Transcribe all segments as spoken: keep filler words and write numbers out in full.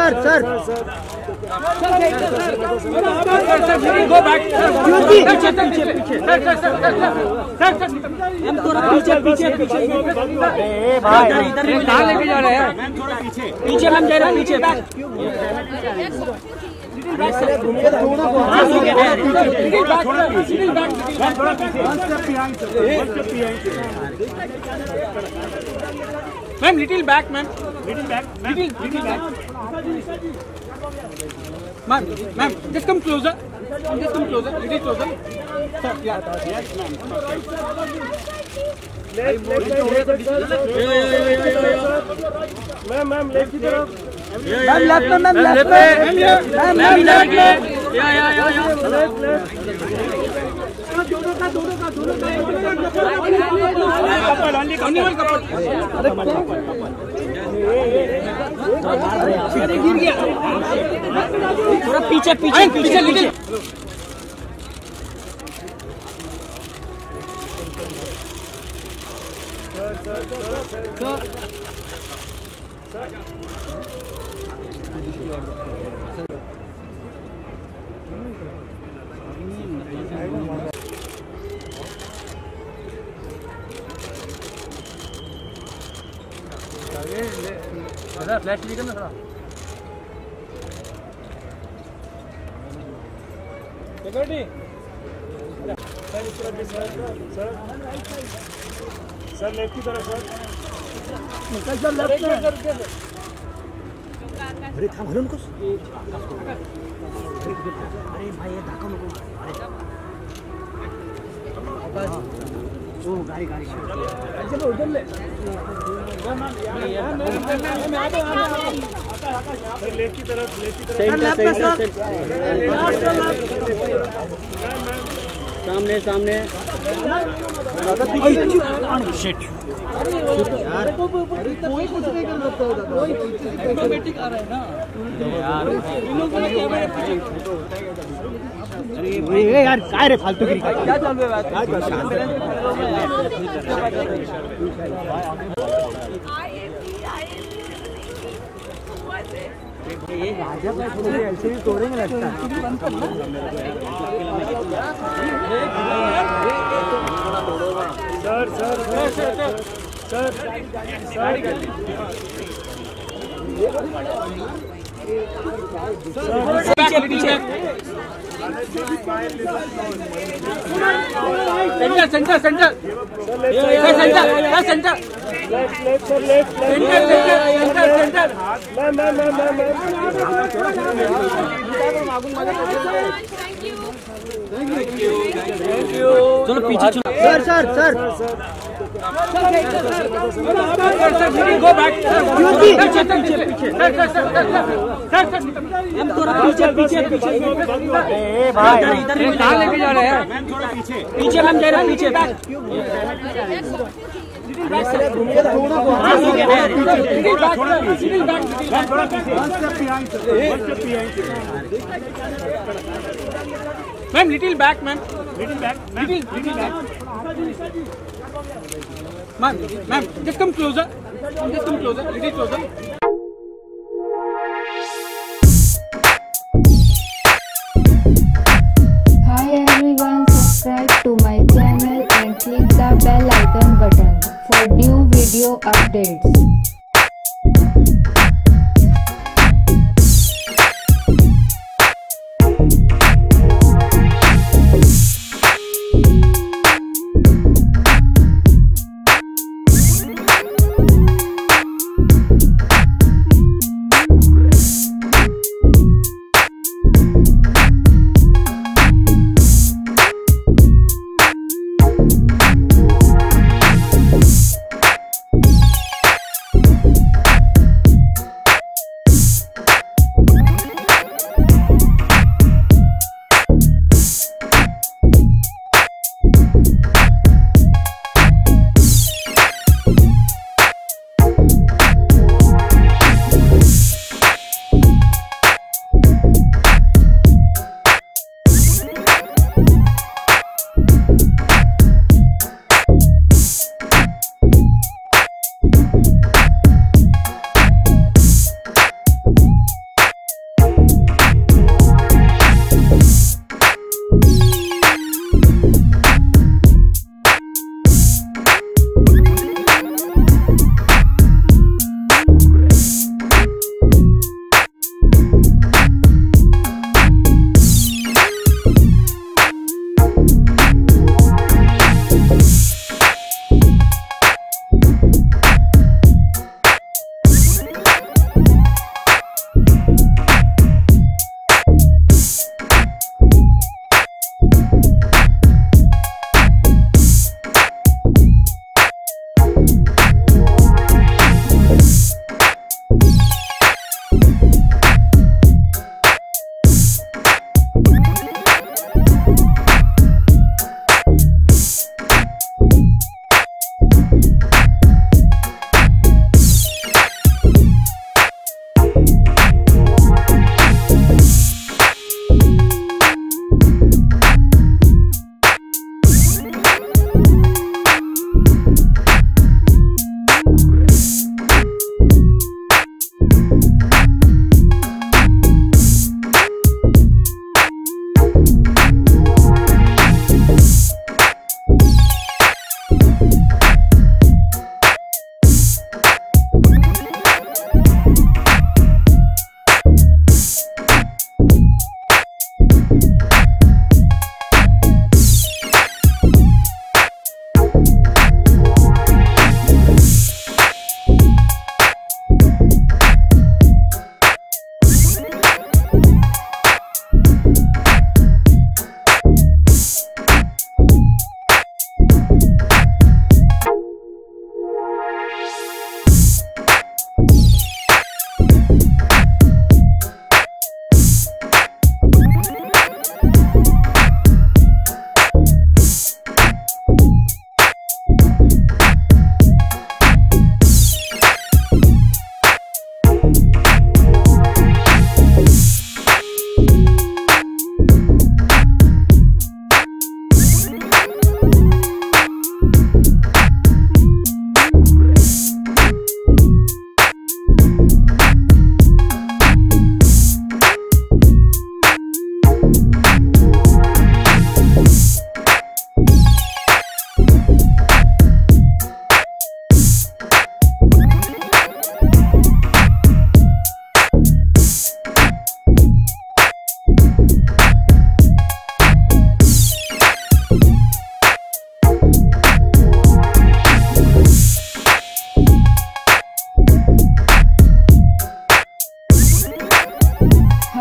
Sir sir go back हम थोड़ा पीछे पीछे पीछे भाई इधर कहाँ लेके जा रहे हैं? थोड़ा पीछे पीछे हम जा रहे हैं पीछे ma'am little back ma'am little back little little back ma'am ma'am just come closer just come closer little closer yes ma'am ma'am ma'am left की तरफ मैम लेफ्ट में मैम लेफ्ट में मैम मैम लेफ्ट में या या या left left दोनों का दोनों का दोनों का कपल ओनली कपल कपल अरे गिर गया थोड़ा पीछे पीछे पीछे पीछे फ्लैश दिखा ना थोड़ा सिक्योरिटी सर इस तरफ सर सर सर लेफ्ट की तरफ सर सर लेफ्ट में अरे थांब हलून कुछ अरे भाई ये धक्का नको अरे ओ गाड़ी गाड़ी चलो उधर ले लेफ्ट की तरफ लेफ्ट की तरफ सामने सामने शिट यार कोई कुछ नहीं कर सकता ऑटोमेटिक आ रहा है ना यार अरे यार काय रे फालतू गिरी क्या चल रहा है ये राजा का थोड़ी ऐसे ही तोड़ेंगे लगता है sir sir sir sir sir पीछे पीछे centre centre centre centre centre left left sir left centre centre centre ma'am ma'am ma'am ma'am thank you thank you चलो पीछे चलो sir sir sir go back पीछे पीछे पीछे हम थोड़ा पीछे पीछे पीछे भाई इधर कहाँ लेके जा रहे हैं? थोड़ा पीछे पीछे हम जा रहे हैं पीछे ma'am little back ma'am little back little little back ma'am ma'am just come closer just come closer little closer Hi everyone, subscribe to my channel and click the bell icon button for new video updates.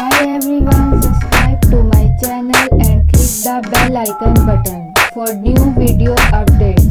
Hi everyone, subscribe to my channel and click the bell icon button for new video updates.